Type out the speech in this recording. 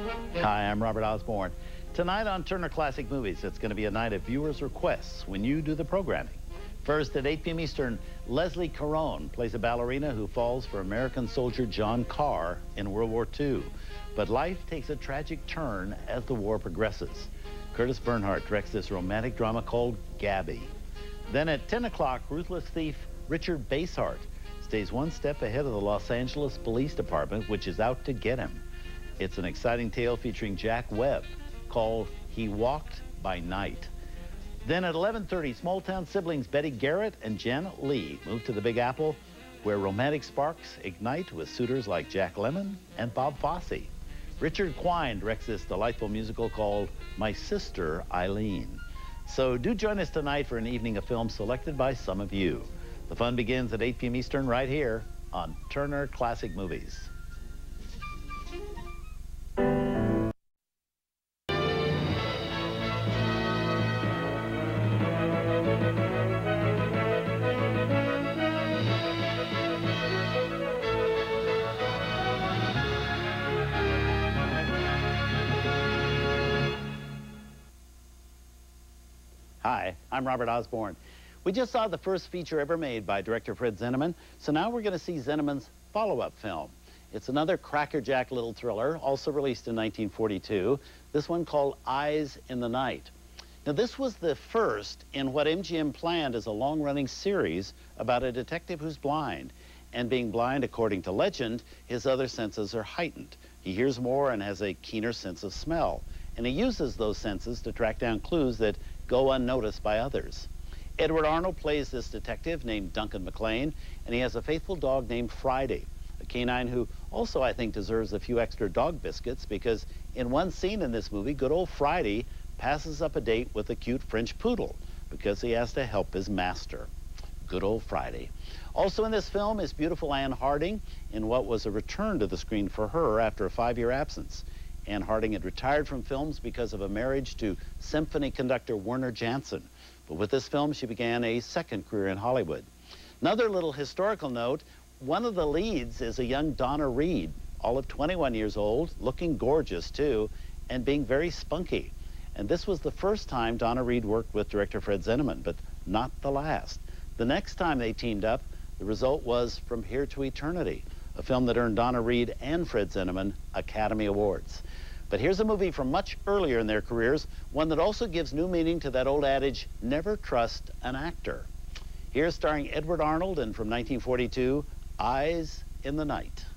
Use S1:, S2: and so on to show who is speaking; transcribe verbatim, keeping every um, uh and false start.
S1: Hi, I'm Robert Osborne. Tonight on Turner Classic Movies, it's going to be a night of viewers' requests when you do the programming. First, at eight p m Eastern, Leslie Caron plays a ballerina who falls for American soldier John Carr in World War Two. But life takes a tragic turn as the war progresses. Curtis Bernhardt directs this romantic drama called Gabby. Then at ten o'clock, ruthless thief Richard Basehart stays one step ahead of the Los Angeles Police Department, which is out to get him. It's an exciting tale featuring Jack Webb called He Walked by Night. Then at eleven thirty, small-town siblings Betty Garrett and Jen Lee move to the Big Apple, where romantic sparks ignite with suitors like Jack Lemmon and Bob Fosse. Richard Quine directs this delightful musical called My Sister Eileen. So do join us tonight for an evening of films selected by some of you. The fun begins at eight p m Eastern right here on Turner Classic Movies. Hi, I'm Robert Osborne. We just saw the first feature ever made by director Fred Zinnemann, so now we're going to see Zinnemann's follow-up film. It's another crackerjack little thriller, also released in nineteen forty-two, this one called Eyes in the Night. Now, this was the first in what M G M planned as a long-running series about a detective who's blind. And being blind, according to legend, his other senses are heightened. He hears more and has a keener sense of smell. And he uses those senses to track down clues that go unnoticed by others. Edward Arnold plays this detective named Duncan McLean, and he has a faithful dog named Friday, a canine who also, I think, deserves a few extra dog biscuits, because in one scene in this movie, good old Friday passes up a date with a cute French poodle because he has to help his master. Good old Friday. Also in this film is beautiful Anne Harding in what was a return to the screen for her after a five-year absence. Anne Harding had retired from films because of a marriage to symphony conductor Werner Jansen. But with this film, she began a second career in Hollywood. Another little historical note, one of the leads is a young Donna Reed, all of twenty-one years old, looking gorgeous too, and being very spunky. And this was the first time Donna Reed worked with director Fred Zinnemann, but not the last. The next time they teamed up, the result was From Here to Eternity, a film that earned Donna Reed and Fred Zinnemann Academy Awards. But here's a movie from much earlier in their careers, one that also gives new meaning to that old adage, never trust an actor. Here's starring Edward Arnold, and from nineteen forty-two, Eyes in the Night.